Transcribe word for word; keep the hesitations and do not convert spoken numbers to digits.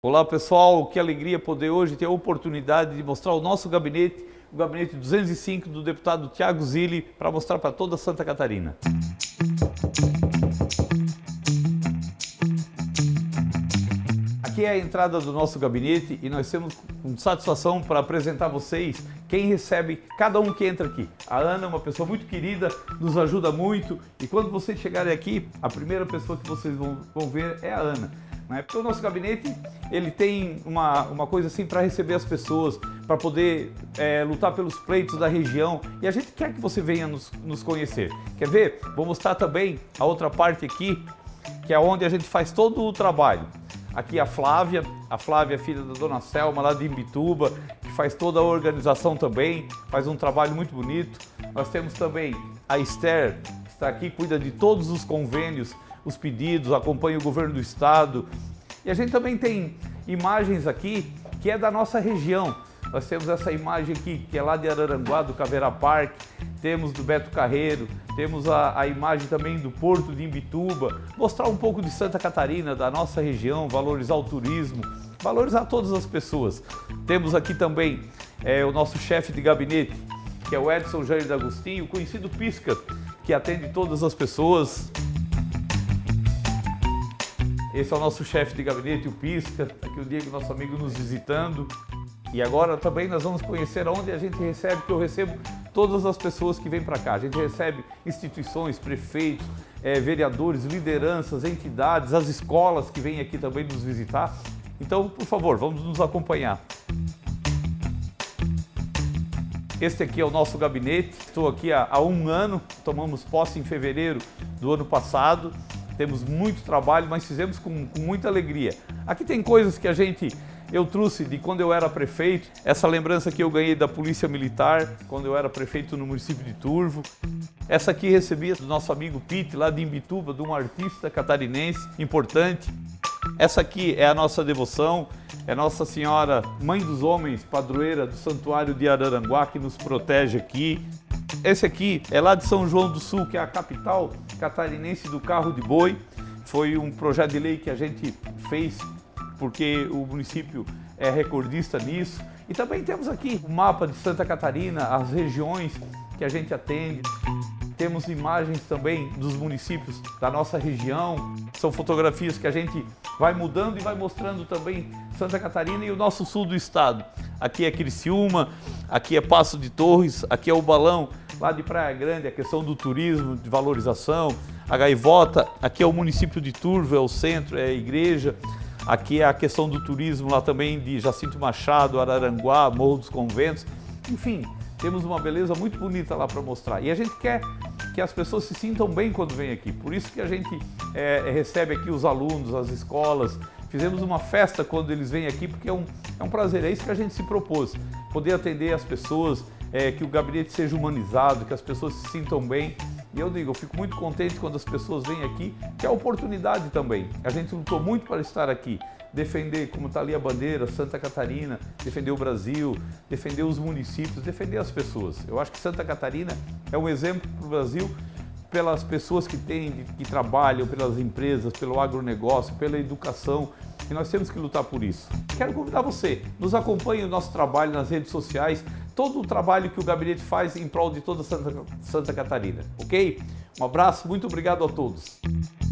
Olá pessoal, que alegria poder hoje ter a oportunidade de mostrar o nosso gabinete, o gabinete duzentos e cinco do deputado Thiago Zilli, para mostrar para toda Santa Catarina. Aqui é a entrada do nosso gabinete e nós temos com satisfação para apresentar a vocês quem recebe cada um que entra aqui. A Ana é uma pessoa muito querida, nos ajuda muito e quando vocês chegarem aqui, a primeira pessoa que vocês vão, vão ver é a Ana. Né? Porque o nosso gabinete ele tem uma, uma coisa assim para receber as pessoas, para poder é, lutar pelos pleitos da região e a gente quer que você venha nos, nos conhecer. Quer ver? Vou mostrar também a outra parte aqui, que é onde a gente faz todo o trabalho. Aqui a Flávia, a Flávia é filha da dona Selma lá de Imbituba, que faz toda a organização também, faz um trabalho muito bonito. Nós temos também a Esther, que está aqui, cuida de todos os convênios, os pedidos, acompanha o governo do estado. E a gente também tem imagens aqui que é da nossa região. Nós temos essa imagem aqui, que é lá de Araranguá, do Caveira Park, temos do Beto Carreiro, temos a, a imagem também do Porto de Imbituba, mostrar um pouco de Santa Catarina, da nossa região, valorizar o turismo, valorizar todas as pessoas. Temos aqui também é, o nosso chefe de gabinete, que é o Edson Jair D'Agostinho, conhecido Pisca, que atende todas as pessoas. Esse é o nosso chefe de gabinete, o Pisca, aqui o Diego, nosso amigo, nos visitando. E agora também nós vamos conhecer onde a gente recebe, que eu recebo todas as pessoas que vêm para cá. A gente recebe instituições, prefeitos, é, vereadores, lideranças, entidades, as escolas que vêm aqui também nos visitar. Então, por favor, vamos nos acompanhar. Este aqui é o nosso gabinete. Estou aqui há, há um ano, tomamos posse em fevereiro do ano passado. Temos muito trabalho, mas fizemos com, com muita alegria. Aqui tem coisas que a gente... Eu trouxe de quando eu era prefeito, essa lembrança que eu ganhei da Polícia Militar, quando eu era prefeito no município de Turvo. Essa aqui recebi do nosso amigo Pete, lá de Imbituba, de um artista catarinense importante. Essa aqui é a nossa devoção, é Nossa Senhora Mãe dos Homens, padroeira do Santuário de Araranguá, que nos protege aqui. Esse aqui é lá de São João do Sul, que é a capital catarinense do carro de boi. Foi um projeto de lei que a gente fez porque o município é recordista nisso. E também temos aqui o mapa de Santa Catarina, as regiões que a gente atende. Temos imagens também dos municípios da nossa região. São fotografias que a gente vai mudando e vai mostrando também Santa Catarina e o nosso sul do estado. Aqui é Criciúma, aqui é Passo de Torres, aqui é o Balão, lá de Praia Grande, a questão do turismo, de valorização. A Gaivota, aqui é o município de Turvo, é o centro, é a igreja. Aqui é a questão do turismo lá também de Jacinto Machado, Araranguá, Morro dos Conventos. Enfim, temos uma beleza muito bonita lá para mostrar. E a gente quer que as pessoas se sintam bem quando vêm aqui. Por isso que a gente é, recebe aqui os alunos, as escolas. Fizemos uma festa quando eles vêm aqui, porque é um, é um prazer. É isso que a gente se propôs. Poder atender as pessoas, é, que o gabinete seja humanizado, que as pessoas se sintam bem. E eu digo, eu fico muito contente quando as pessoas vêm aqui, que é a oportunidade também. A gente lutou muito para estar aqui, defender, como está ali a bandeira, Santa Catarina, defender o Brasil, defender os municípios, defender as pessoas. Eu acho que Santa Catarina é um exemplo para o Brasil, pelas pessoas que têm, que trabalham, pelas empresas, pelo agronegócio, pela educação, e nós temos que lutar por isso. Quero convidar você, nos acompanhe o nosso trabalho nas redes sociais, todo o trabalho que o gabinete faz em prol de toda Santa, Santa Catarina, ok? Um abraço, muito obrigado a todos.